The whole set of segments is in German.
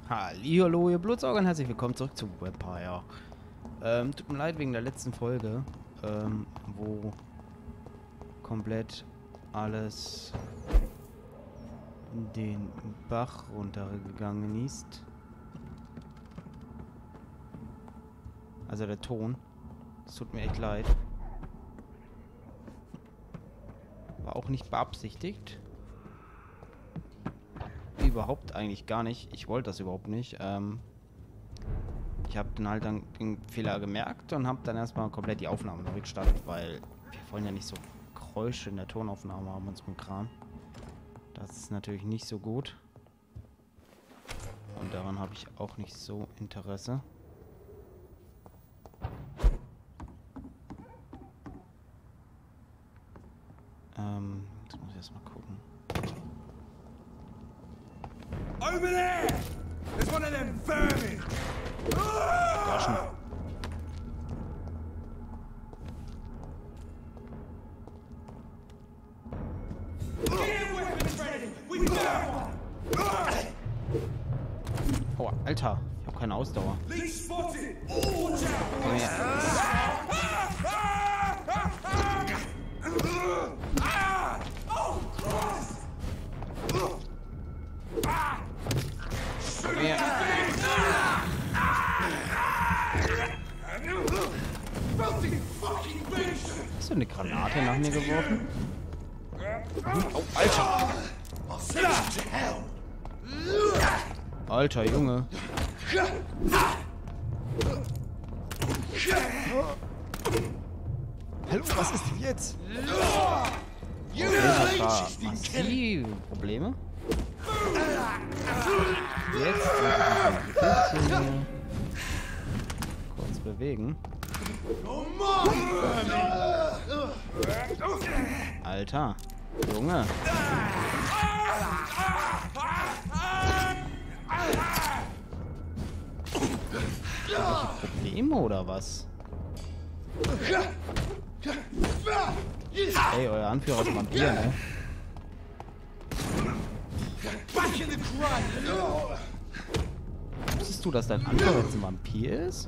Hallihallo, ihr Blutsauger und herzlich willkommen zurück zu Vampire. Tut mir leid wegen der letzten Folge, wo komplett alles den Bach runtergegangen ist. Also der Ton. Es tut mir echt leid. War auch nicht beabsichtigt. Überhaupt eigentlich gar nicht. Ich wollte das überhaupt nicht. Ich habe dann halt den Fehler gemerkt und habe dann erstmal komplett die Aufnahme neu gestartet, weil wir wollen ja nicht so Geräusche in der Tonaufnahme haben und so ein Kram. Das ist natürlich nicht so gut. Und daran habe ich auch nicht so Interesse. Jetzt muss ich erstmal gucken. Over there! There's one of them vermin! Waschen. Oh, Alter, ich habe keine Ausdauer. Komm her. Komm her. Hast du eine Granate nach mir geworfen? Oh, Alter! Alter, Junge. Hallo, was ist denn jetzt? Massive Probleme. Jetzt ein bisschen hier kurz bewegen. Alter, Junge. Welche Probleme oder was? Ey, euer Anführer ist Vampir, ne? Wusstest du, dass dein Anführer jetzt ein Vampir ist?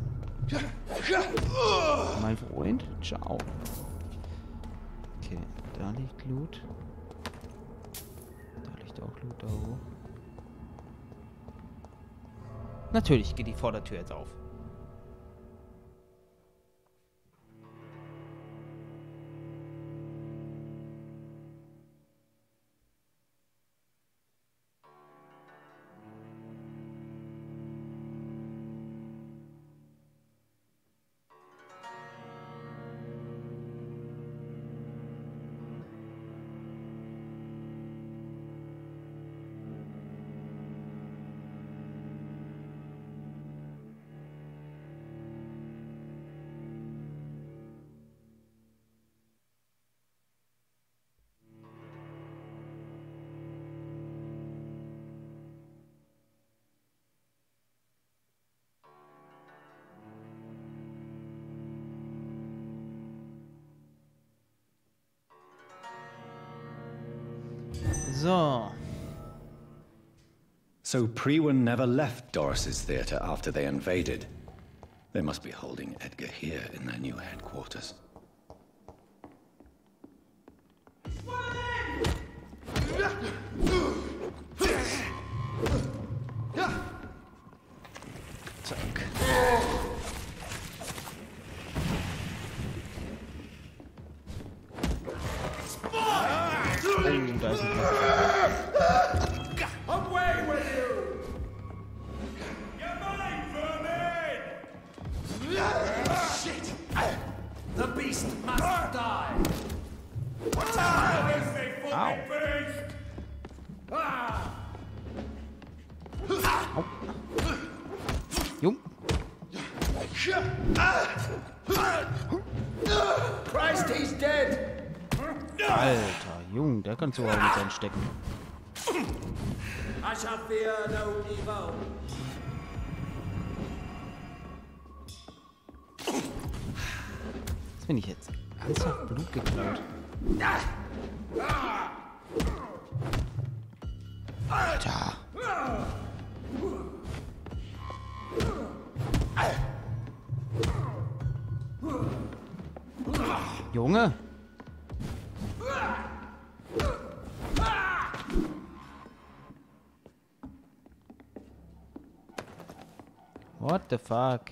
Mein Freund? Ciao. Okay, da liegt Loot. Da liegt auch Loot da hoch. Natürlich geht die Vordertür jetzt auf. So. So Priwen never left Doris's theater after they invaded. They must be holding Edgar here in their new headquarters. Zack. Oh, da ist ein Away with you! You're mine, vermin! Shit! The beast must die! Ow. Au. Jung. Christ, he's dead! Alter, Jung, der kann sogar mit seinen Stecken. I shall fear no evil. Was bin ich jetzt? Ernsthaft Blut geklaut? Alter. Junge! What the fuck?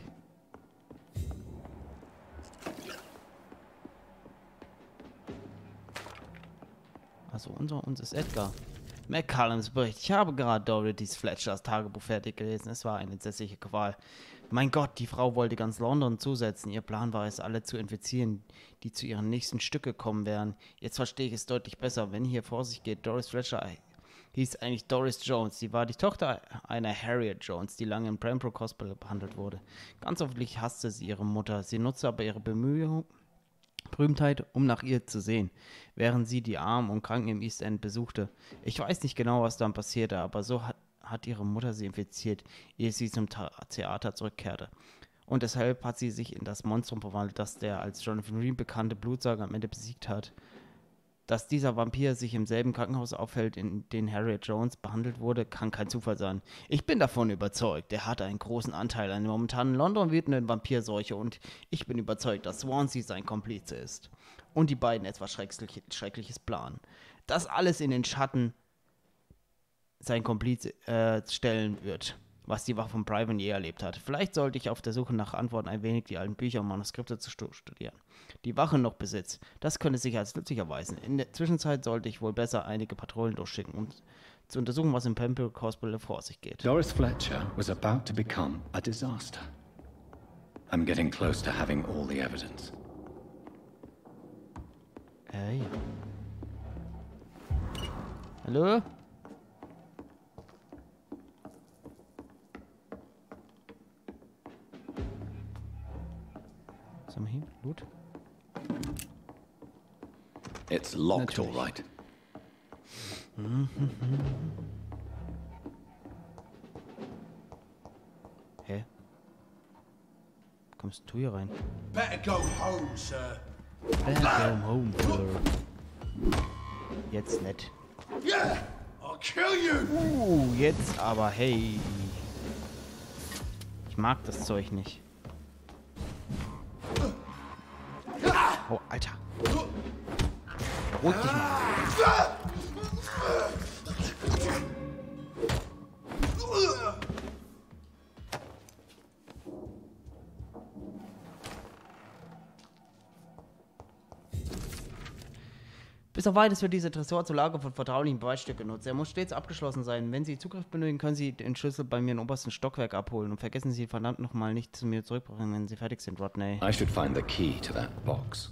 Also unter uns ist Edgar. McCallums Bericht. Ich habe gerade Dorothy Fletchers Tagebuch fertig gelesen. Es war eine entsetzliche Qual. Mein Gott, die Frau wollte ganz London zusetzen. Ihr Plan war es, alle zu infizieren, die zu ihren nächsten Stücke kommen werden. Jetzt verstehe ich es deutlich besser. Wenn hier vor sich geht, Doris Fletcher hieß eigentlich Doris Jones. Sie war die Tochter einer Harriet Jones, die lange im Pembroke Hospital behandelt wurde. Ganz offensichtlich hasste sie ihre Mutter. Sie nutzte aber ihre Berühmtheit, um nach ihr zu sehen, während sie die Armen und Kranken im East End besuchte. Ich weiß nicht genau, was dann passierte, aber so hat ihre Mutter sie infiziert, ehe sie zum Theater zurückkehrte. Und deshalb hat sie sich in das Monstrum verwandelt, das der als Jonathan Green bekannte Blutsauger am Ende besiegt hat. Dass dieser Vampir sich im selben Krankenhaus aufhält, in dem Harriet Jones behandelt wurde, kann kein Zufall sein. Ich bin davon überzeugt, er hat einen großen Anteil an der momentan in London wütenden Vampirseuche und ich bin überzeugt, dass Swansea sein Komplize ist. Und die beiden etwas Schreckliches planen. Das alles in den Schatten sein Komplize stellen wird, was die Wache von Bryven je erlebt hat. Vielleicht sollte ich auf der Suche nach Antworten ein wenig die alten Bücher und Manuskripte zu studieren. Die Wache noch besitzt, das könnte sich als nützlich erweisen. In der Zwischenzeit sollte ich wohl besser einige Patrouillen durchschicken, um zu untersuchen, was im Pembroke Hospital vor sich geht. Doris Fletcher was about to become a disaster. I'm getting close to having all the evidence. Ja. Hallo? Was haben wir hier? Loot? It's locked, all Natürlich. right. Hä? Kommst du hier rein? Better go home, sir. Go home, sir. Jetzt nicht. Yeah, I'll kill you. Jetzt aber, hey. Ich mag das Zeug nicht. Oh, Alter. Beruhig dich mal. Bis auf weiteres wird dieser Tresor zur Lagerung von vertraulichen Beweisstücken genutzt. Er muss stets abgeschlossen sein. Wenn Sie Zugriff benötigen, können Sie den Schlüssel bei mir im obersten Stockwerk abholen. Und vergessen Sie verdammt nochmal nicht zu mir zurückbringen, wenn Sie fertig sind, Rodney. I should find the key to that box.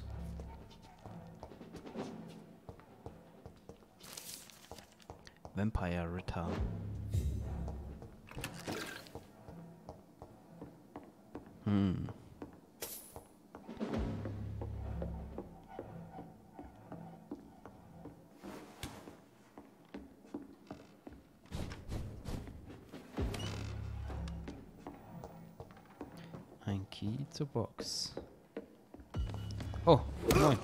Vampire Ritter. Ein Key zur Box. Oh, moin.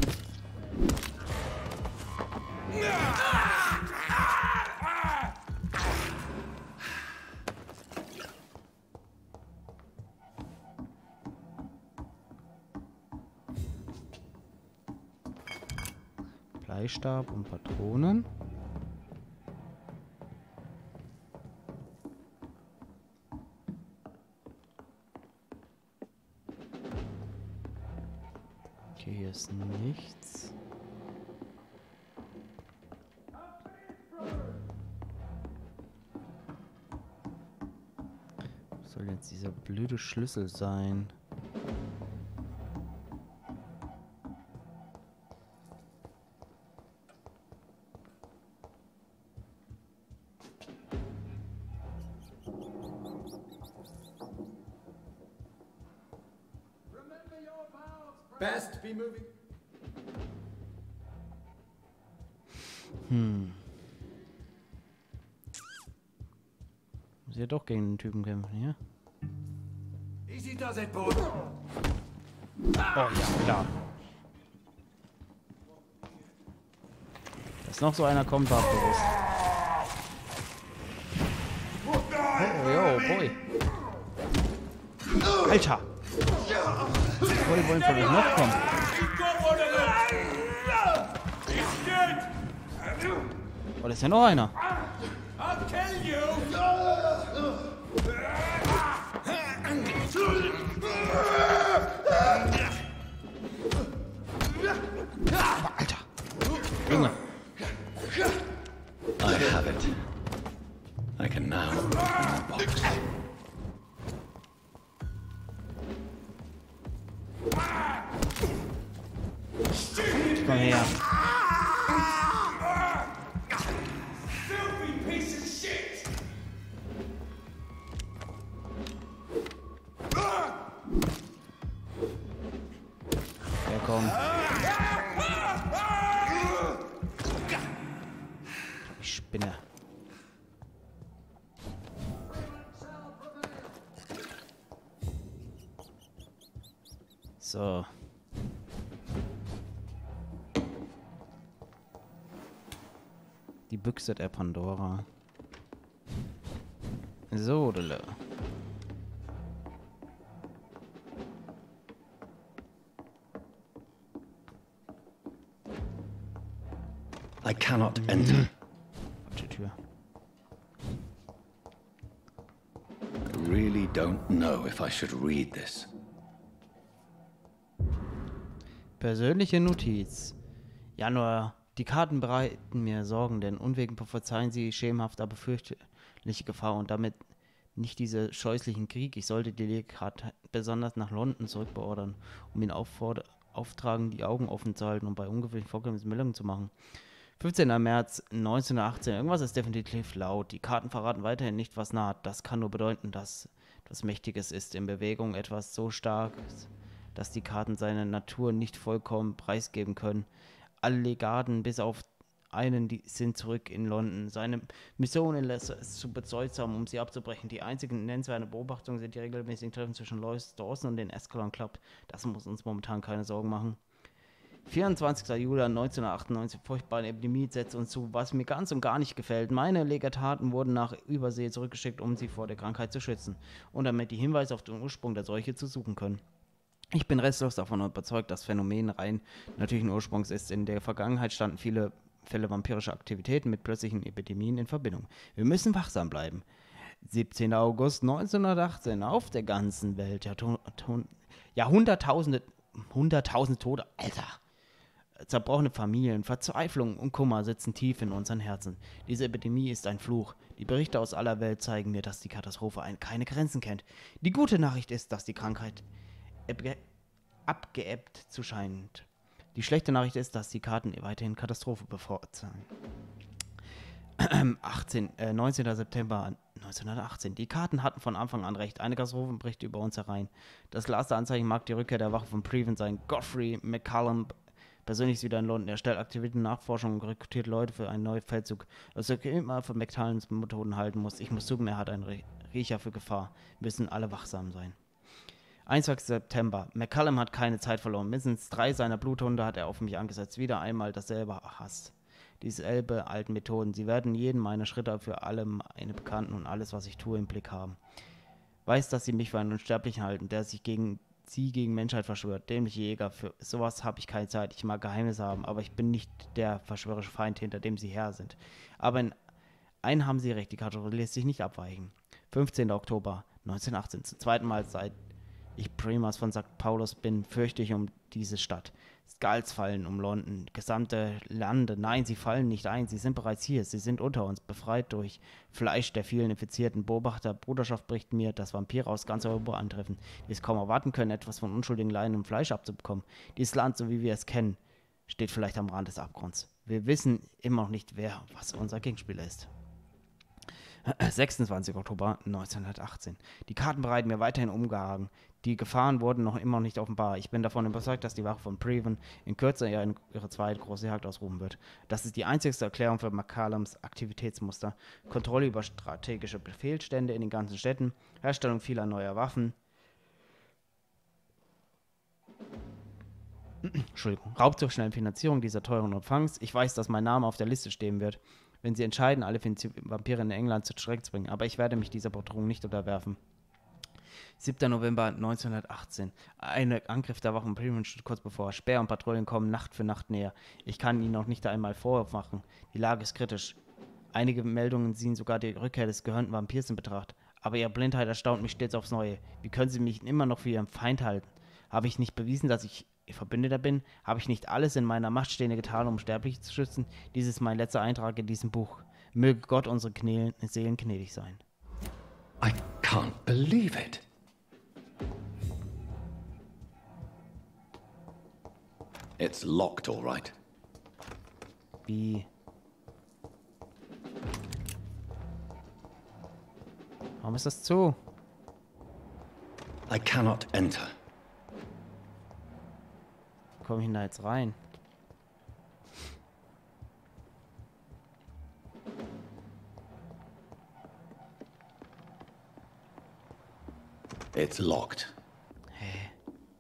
Bleistab und Patronen. Okay, hier ist nichts. Was soll jetzt dieser blöde Schlüssel sein? Best be moving. Muss ja doch gegen den Typen kämpfen, ja? Easy does it, boy. Oh ja, klar. Dass noch so einer kommt, war bewusst. Oh, yo, boy. Alter! Die wollen von euch noch kommen. You got one of Oh, da ist ja noch einer. I'll kill you! Alter. Junge. I have it. I can now open the box. Komm her. Filthy piece of shit! Ja, komm. Ich spinne. So. Die Büchse der Pandora. So, Dille. I cannot enter. Falsche Tür. I really don't know if I should read this. Persönliche Notiz. Januar. Die Karten bereiten mir Sorgen, denn Unwegen prophezeien sie schemenhaft, aber fürchterliche Gefahr und damit nicht diese scheußlichen Krieg. Ich sollte die Legkarte besonders nach London zurückbeordern, um ihn auftragen, die Augen offen zu halten und bei ungewöhnlichen Vorkommnissen Meldungen zu machen. 15. März 1918. Irgendwas ist definitiv laut. Die Karten verraten weiterhin nicht, was naht. Das kann nur bedeuten, dass etwas Mächtiges ist in Bewegung, etwas so Starkes, dass die Karten seine Natur nicht vollkommen preisgeben können. Alle Legaten, bis auf einen, die sind zurück in London. Seine Mission lässt es zu bedeutsam, um sie abzubrechen. Die einzigen nennenswerten Beobachtungen sind die regelmäßigen Treffen zwischen Lois Dawson und den Escalon Club. Das muss uns momentan keine Sorgen machen. 24. Juli 1998, furchtbare Epidemie setzt uns zu, was mir ganz und gar nicht gefällt. Meine Legaten wurden nach Übersee zurückgeschickt, um sie vor der Krankheit zu schützen und damit die Hinweise auf den Ursprung der Seuche zu suchen können. Ich bin restlos davon überzeugt, dass Phänomen rein natürlichen Ursprungs ist. In der Vergangenheit standen viele Fälle vampirischer Aktivitäten mit plötzlichen Epidemien in Verbindung. Wir müssen wachsam bleiben. 17. August 1918, auf der ganzen Welt, Hunderttausende Tote, Alter. Zerbrochene Familien, Verzweiflung und Kummer sitzen tief in unseren Herzen. Diese Epidemie ist ein Fluch. Die Berichte aus aller Welt zeigen mir, dass die Katastrophe keine Grenzen kennt. Die gute Nachricht ist, dass die Krankheit abgeebbt zu scheint. Die schlechte Nachricht ist, dass die Karten weiterhin Katastrophe bevorzugen. 19. September 1918. Die Karten hatten von Anfang an recht. Eine Katastrophe bricht über uns herein. Das Glas der Anzeichen mag die Rückkehr der Wache von Preven sein. Godfrey McCallum persönlich ist wieder in London. Er stellt Aktivitäten, Nachforschung und rekrutiert Leute für einen neuen Feldzug. Was er immer von McCallums Methoden halten muss. Ich muss zugeben, er hat einen Riecher für Gefahr. Wir müssen alle wachsam sein. 21. September. McCallum hat keine Zeit verloren. Mindestens 3 seiner Bluthunde hat er auf mich angesetzt. Wieder einmal dasselbe Hass. Dieselbe alten Methoden. Sie werden jeden meiner Schritte für alle meine Bekannten und alles, was ich tue, im Blick haben. Weiß, dass sie mich für einen Unsterblichen halten, der sich gegen Menschheit verschwört. Dämliche Jäger. Für sowas habe ich keine Zeit. Ich mag Geheimnisse haben, aber ich bin nicht der verschwörerische Feind, hinter dem sie her sind. Aber in einen haben sie recht. Die Kategorie lässt sich nicht abweichen. 15. Oktober 1918. Zum zweiten Mal seit ich Primas von St. Paulus bin, fürchte ich um diese Stadt. Skulls fallen um London, gesamte Lande. Nein, sie fallen nicht ein, sie sind bereits hier, sie sind unter uns, befreit durch Fleisch der vielen Infizierten. Beobachter, Bruderschaft bricht mir, dass Vampire aus ganz Europa antreffen, die es kaum erwarten können, etwas von unschuldigen Leinen und Fleisch abzubekommen. Dieses Land, so wie wir es kennen, steht vielleicht am Rand des Abgrunds. Wir wissen immer noch nicht, was unser Gegenspieler ist. 26. Oktober 1918. Die Karten bereiten mir weiterhin Umgang. Die Gefahren wurden noch immer nicht offenbar. Ich bin davon überzeugt, dass die Wache von Preven in Kürze ihre zweite große Jagd ausrufen wird. Das ist die einzigste Erklärung für McCallums Aktivitätsmuster. Kontrolle über strategische Befehlsstände in den ganzen Städten, Herstellung vieler neuer Waffen, Raub zur schnellen Finanzierung dieser teuren Empfangs. Ich weiß, dass mein Name auf der Liste stehen wird, wenn sie entscheiden, alle Vampire in England zu Schreck zu bringen, aber ich werde mich dieser Bedrohung nicht unterwerfen. 7. November 1918. Ein Angriff der Wachen Bremen steht kurz bevor. Speer und Patrouillen kommen Nacht für Nacht näher. Ich kann ihnen noch nicht einmal Vorwurf machen. Die Lage ist kritisch. Einige Meldungen ziehen sogar die Rückkehr des gehörnten Vampirs in Betracht. Aber ihre Blindheit erstaunt mich stets aufs Neue. Wie können sie mich immer noch für ihren Feind halten? Habe ich nicht bewiesen, dass ich ihr Verbündeter bin? Habe ich nicht alles in meiner Macht Stehende getan, um Sterbliche zu schützen? Dies ist mein letzter Eintrag in diesem Buch. Möge Gott unsere Seelen gnädig sein. I can't believe it. It's locked, all right. Wie? Warum ist das zu? I cannot enter. Komme ich denn da jetzt rein? It's locked. Hä?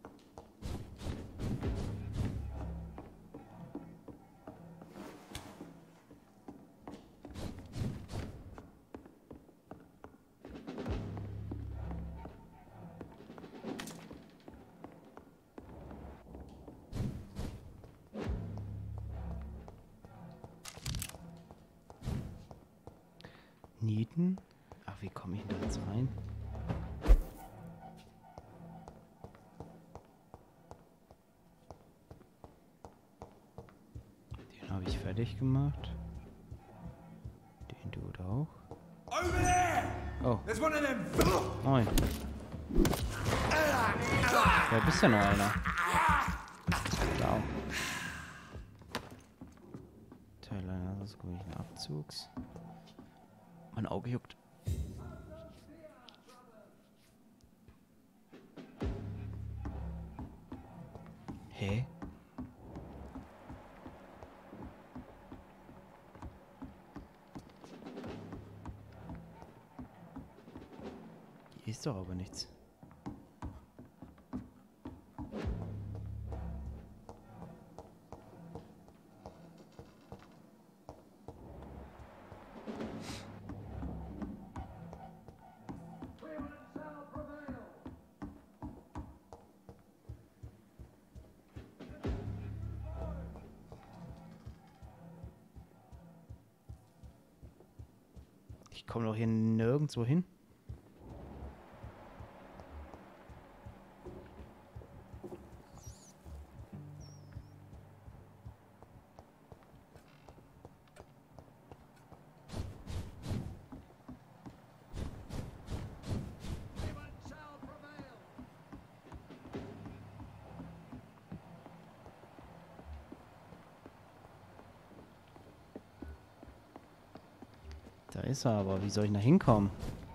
Nieten? Ach, wie komme ich denn da jetzt rein? Den habe ich fertig gemacht. Den tut auch. Over there! Oh, There's one of them! moin. Wer bist denn noch einer? Blau. Teil eines ausgewogenen Abzugs. Mein Auge juckt. Hä? Hier ist doch aber nichts. Ich komme doch hier nirgendwo hin. Da ist er, aber wie soll ich da hinkommen?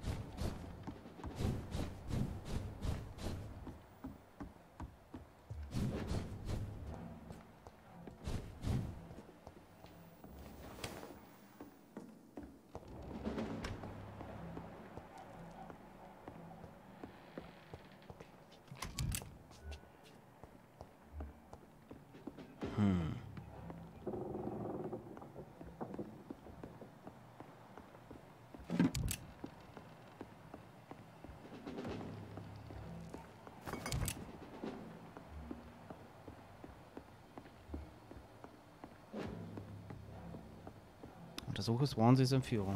Untersuche Swanseas Entführung.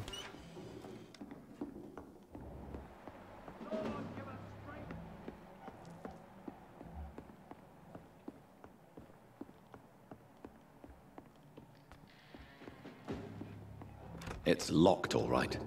It's locked, all right.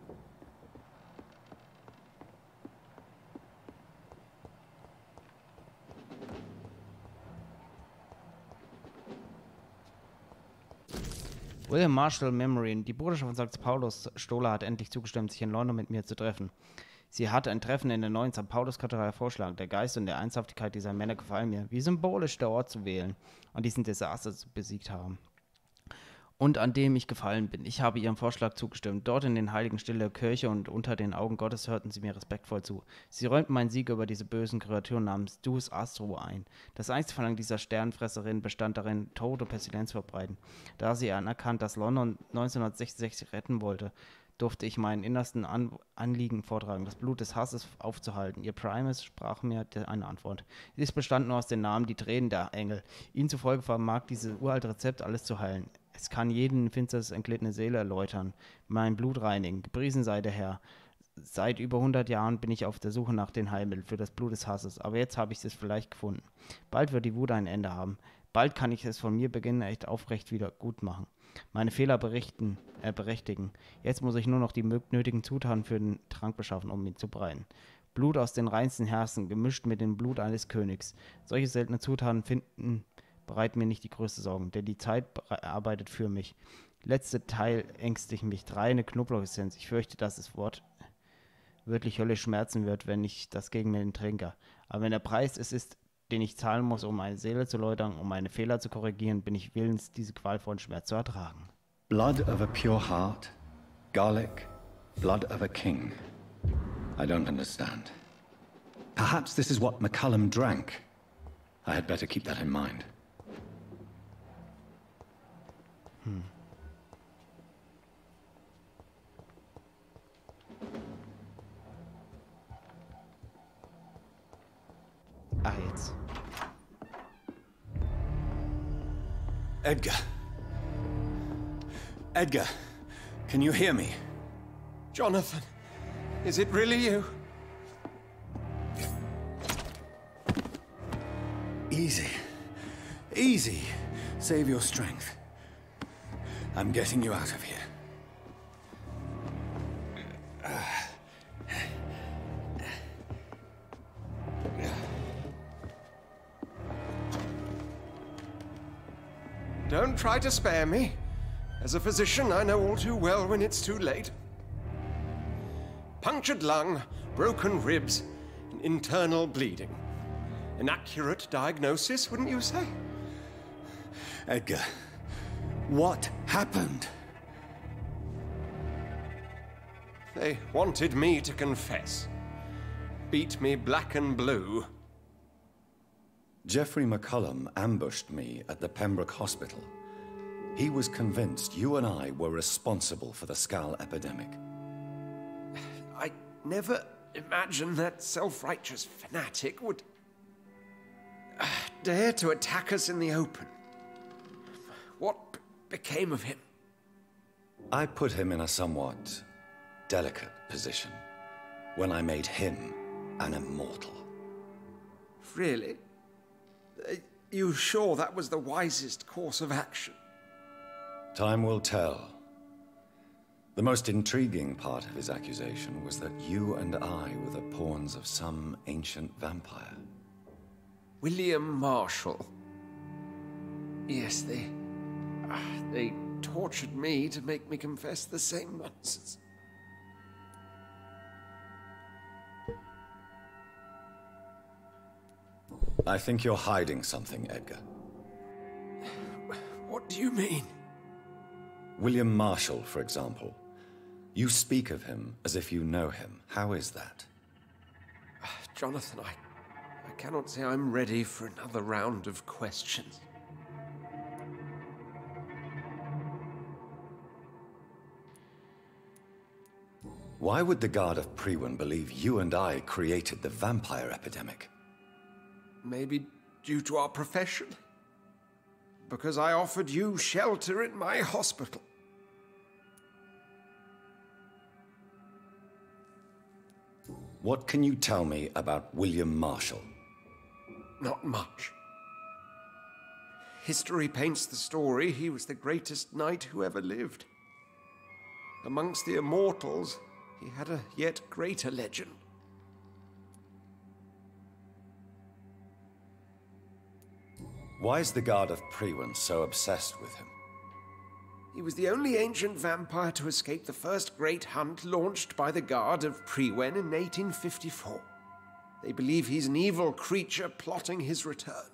William Marshall Memory. Die Bruderschaft von St. Paulus Stola hat endlich zugestimmt, sich in London mit mir zu treffen. Sie hatte ein Treffen in der neuen St. Paulus-Kathedrale vorgeschlagen. Der Geist und der Ernsthaftigkeit dieser Männer gefallen mir. Wie symbolisch der Ort zu wählen und diesen Desaster besiegt haben. Und an dem ich gefallen bin. Ich habe ihrem Vorschlag zugestimmt. Dort in den heiligen Stille der Kirche und unter den Augen Gottes hörten sie mir respektvoll zu. Sie räumten meinen Sieg über diese bösen Kreaturen namens Deus Astro ein. Das einzige Verlangen dieser Sternenfresserin bestand darin, Tod und Pestilenz zu verbreiten. Da sie anerkannt, dass London 1966 retten wollte, durfte ich meinen innersten Anliegen vortragen, das Blut des Hasses aufzuhalten. Ihr Primus sprach mir eine Antwort. Dies bestand nur aus den Namen, die Tränen der Engel. Ihnen zufolge vermag dieses uralte Rezept alles zu heilen. Es kann jeden finsteres entglittene Seele erläutern, mein Blut reinigen. Gepriesen sei der Herr. Seit über 100 Jahren bin ich auf der Suche nach dem Heilmittel für das Blut des Hasses, aber jetzt habe ich es vielleicht gefunden. Bald wird die Wut ein Ende haben. Bald kann ich es von mir beginnen, echt aufrecht wieder gut machen. Meine Fehler berechtigen. Jetzt muss ich nur noch die nötigen Zutaten für den Trank beschaffen, um ihn zu bereiten. Blut aus den reinsten Herzen, gemischt mit dem Blut eines Königs. Solche seltene Zutaten bereiten mir nicht die größte Sorgen, denn die Zeit arbeitet für mich. Letzte Teil ängstigt mich. Reine Knoblauchessenz. Ich fürchte, dass das Wort wirklich höllisch schmerzen wird, wenn ich das gegen den trinke. Aber wenn der Preis es ist, den ich zahlen muss, um meine Seele zu läutern, um meine Fehler zu korrigieren, bin ich willens, diese qualvollen Schmerz zu ertragen. Blood of a pure heart, garlic, blood of a king. I don't understand. Perhaps this is what McCullum drank. I had better keep that in mind. Ach, jetzt. Edgar. Edgar, can you hear me? Jonathan, is it really you? Easy. Easy. Save your strength. I'm getting you out of here. Don't try to spare me. As a physician, I know all too well when it's too late. Punctured lung, broken ribs, and internal bleeding. An accurate diagnosis, wouldn't you say? Edgar, what happened? They wanted me to confess. Beat me black and blue. Jeffrey McCullum ambushed me at the Pembroke Hospital. He was convinced you and I were responsible for the Skal epidemic. I never imagined that self-righteous fanatic would dare to attack us in the open. What became of him? I put him in a somewhat delicate position when I made him an immortal. Really? You sure that was the wisest course of action? Time will tell. The most intriguing part of his accusation was that you and I were the pawns of some ancient vampire. William Marshall. Yes, they tortured me to make me confess the same nonsense. I think you're hiding something, Edgar. What do you mean? William Marshall, for example. You speak of him as if you know him. How is that? Jonathan, I cannot say I'm ready for another round of questions. Why would the Guard of Priwen believe you and I created the vampire epidemic? Maybe due to our profession? Because I offered you shelter in my hospital. What can you tell me about William Marshall? Not much. History paints the story he was the greatest knight who ever lived. Amongst the immortals, he had a yet greater legend. Why is the Guard of Priwen so obsessed with him? He was the only ancient vampire to escape the first great hunt launched by the Guard of Priwen in 1854. They believe he's an evil creature plotting his return.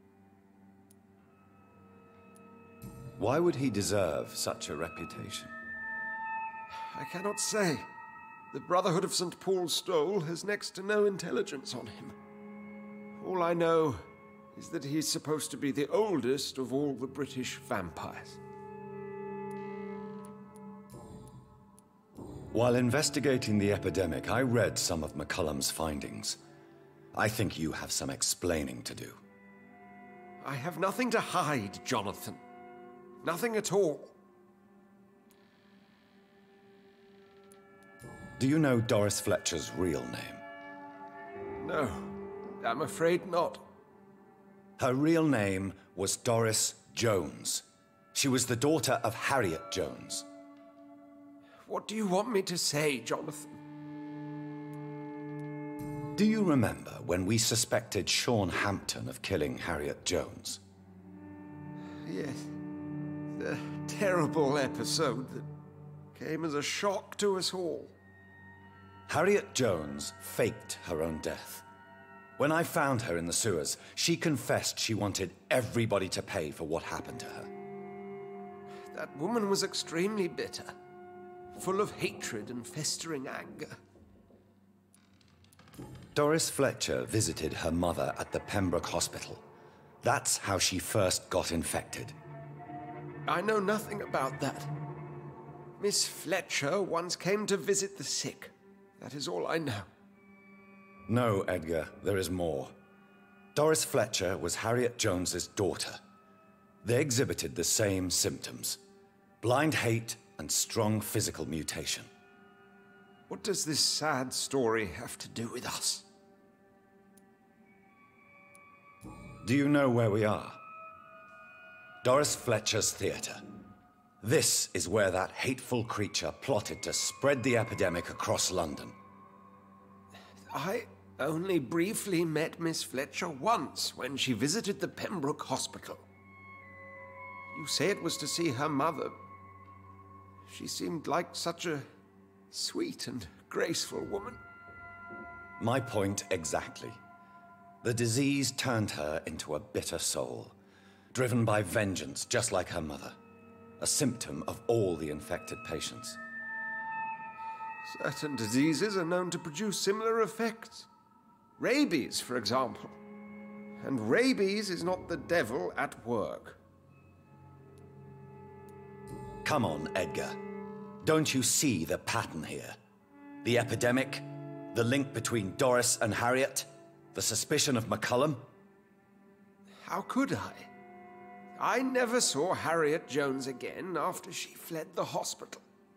Why would he deserve such a reputation? I cannot say. The Brotherhood of St. Paul's Stole has next to no intelligence on him. All I know is that he's supposed to be the oldest of all the British vampires. While investigating the epidemic, I read some of McCullum's findings. I think you have some explaining to do. I have nothing to hide, Jonathan. Nothing at all. Do you know Doris Fletcher's real name? No, I'm afraid not. Her real name was Doris Jones. She was the daughter of Harriet Jones. What do you want me to say, Jonathan? Do you remember when we suspected Sean Hampton of killing Harriet Jones? Yes. The terrible episode that came as a shock to us all. Harriet Jones faked her own death. When I found her in the sewers, she confessed she wanted everybody to pay for what happened to her. That woman was extremely bitter, full of hatred and festering anger. Doris Fletcher visited her mother at the Pembroke Hospital. That's how she first got infected. I know nothing about that. Miss Fletcher once came to visit the sick. That is all I know. No, Edgar, there is more. Doris Fletcher was Harriet Jones's daughter. They exhibited the same symptoms: blind hate and strong physical mutation. What does this sad story have to do with us? Do you know where we are? Doris Fletcher's theater. This is where that hateful creature plotted to spread the epidemic across London. I only briefly met Miss Fletcher once when she visited the Pembroke Hospital. You say it was to see her mother. She seemed like such a sweet and graceful woman. My point exactly. The disease turned her into a bitter soul, driven by vengeance just like her mother. A symptom of all the infected patients. Certain diseases are known to produce similar effects. Rabies, for example. And rabies is not the devil at work. Come on, Edgar. Don't you see the pattern here? The epidemic, the link between Doris and Harriet, the suspicion of McCullum? How could I? I never saw Harriet Jones again after she fled the hospital.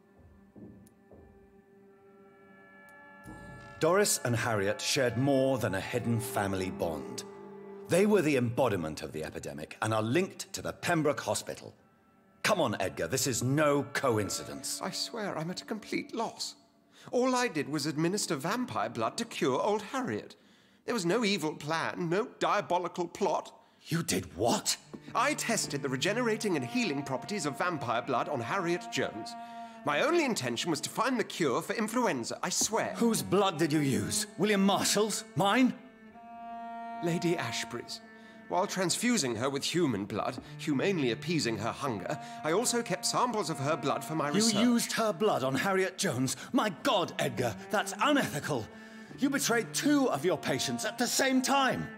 Doris and Harriet shared more than a hidden family bond. They were the embodiment of the epidemic and are linked to the Pembroke Hospital. Come on, Edgar, this is no coincidence. I swear I'm at a complete loss. All I did was administer vampire blood to cure old Harriet. There was no evil plan, no diabolical plot. You did what? I tested the regenerating and healing properties of vampire blood on Harriet Jones. My only intention was to find the cure for influenza, I swear. Whose blood did you use? William Marshall's? Mine? Lady Ashbury's. While transfusing her with human blood, humanely appeasing her hunger, I also kept samples of her blood for my research. You used her blood on Harriet Jones? My God, Edgar, that's unethical. You betrayed 2 of your patients at the same time.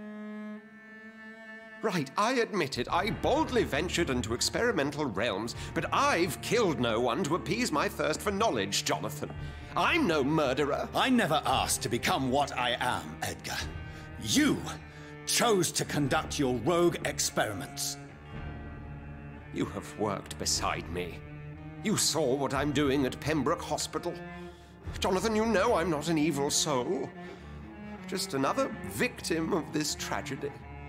Right, I admit it. I boldly ventured into experimental realms, but I've killed no one to appease my thirst for knowledge, Jonathan. I'm no murderer. I never asked to become what I am, Edgar. You chose to conduct your rogue experiments. You have worked beside me. You saw what I'm doing at Pembroke Hospital. Jonathan, you know I'm not an evil soul. Just another victim of this tragedy.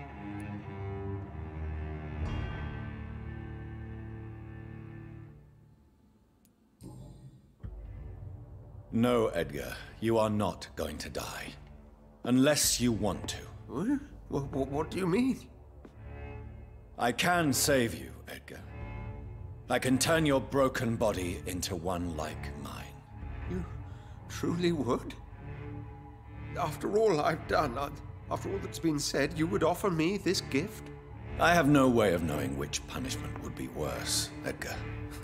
No, Edgar, you are not going to die. Unless you want to. What do you mean? I can save you, Edgar. I can turn your broken body into one like mine. You truly would? After all I've done, after all that's been said, you would offer me this gift? I have no way of knowing which punishment would be worse, Edgar.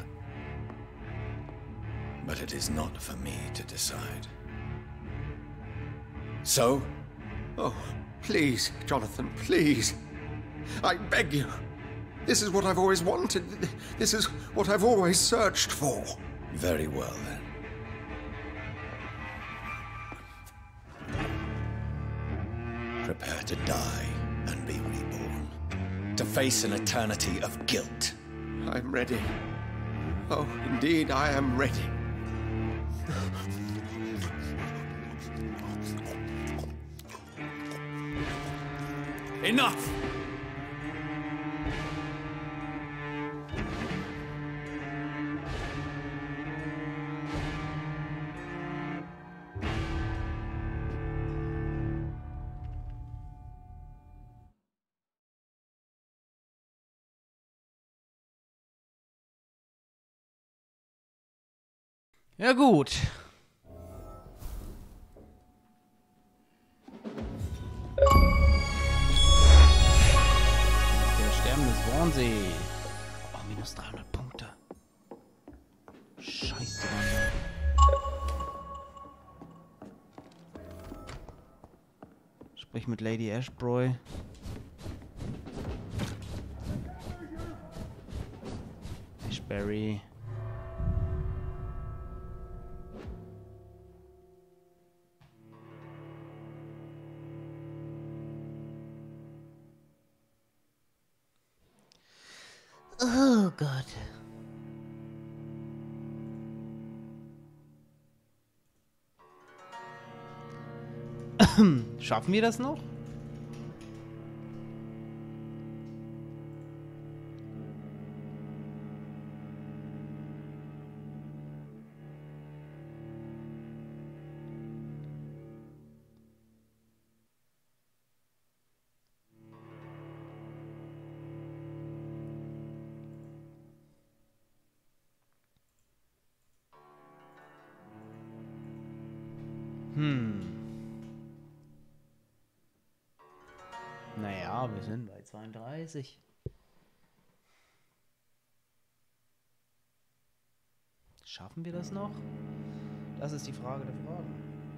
But it is not for me to decide. So? Oh, please, Jonathan, please. I beg you. This is what I've always wanted. This is what I've always searched for. Very well, then. prepare to die and be reborn. To face an eternity of guilt. I'm ready. Oh, indeed, I am ready. Enough! Ja gut. Der sterbende Swansea. Oh, minus 300 Punkte. Scheiße, Mann. Sprich mit Lady Ashbroy. Ashbury. Oh Gott. Schaffen wir das noch? Naja, wir sind bei 32. Schaffen wir das noch? Das ist die Frage der Fragen.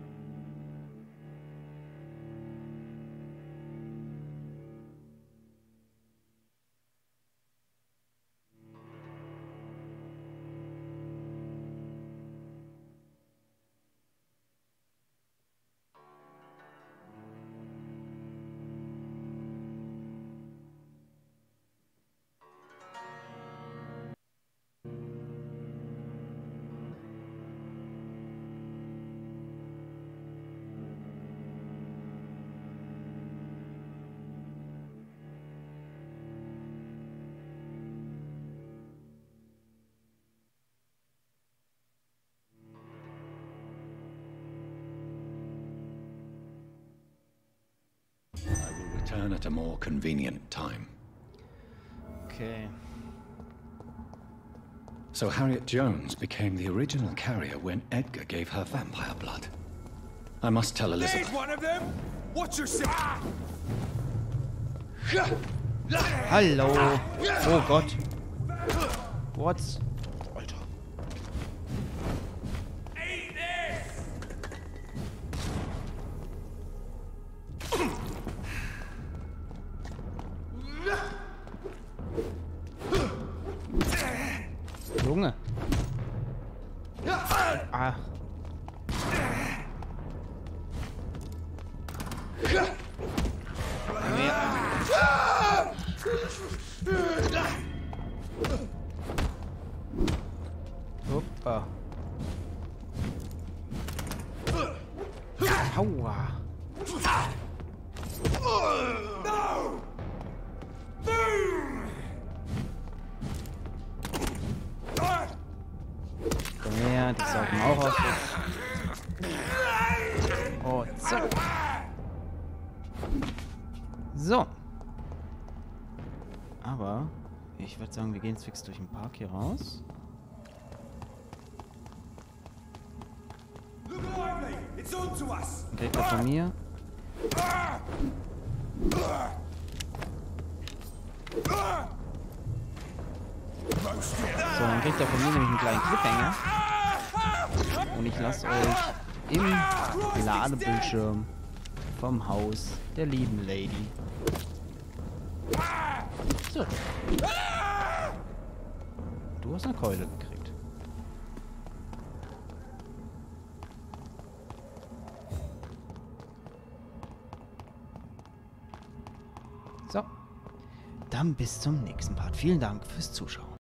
Return at a more convenient time. Okay. So Harriet Jones became the original carrier when Edgar gave her vampire blood. I must tell Elizabeth. One of them? What's your say? Hallo. Oh Gott. What's... Alter. Junge. Ah. Hoppa. Aua. Komm her, die saugen auch aus. Oh, zack. So. Aber ich würde sagen, wir gehen jetzt fix durch den Park hier raus. Und kriegt er von mir. So, dann kriegt er von mir nämlich einen kleinen Cliffhanger. Und ich lasse euch im Ladebildschirm vom Haus der lieben Lady. So. Du hast eine Keule gekriegt. So. Dann bis zum nächsten Part. Vielen Dank fürs Zuschauen.